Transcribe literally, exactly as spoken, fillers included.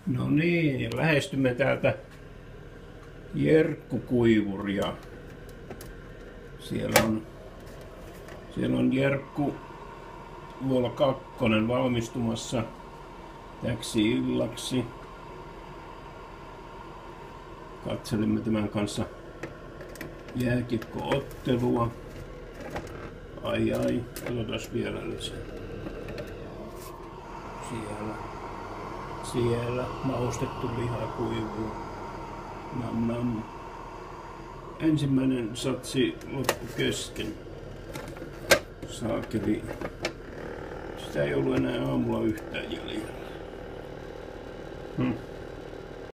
No niin, ja lähestymme täältä Jerkku-kuivuria. Siellä on, siellä on Jerkku Vuola kakkonen valmistumassa täksi illaksi. Katselimme tämän kanssa jääkiekko-ottelua. Ai ai, katsotaan vielä lisää. Siellä, siellä maustettu liha kuivuu. Nam nam. Ensimmäinen satsi loppu kesken. Saakeli. Sitä ei ollut enää aamulla yhtään jäljellä. Hmm.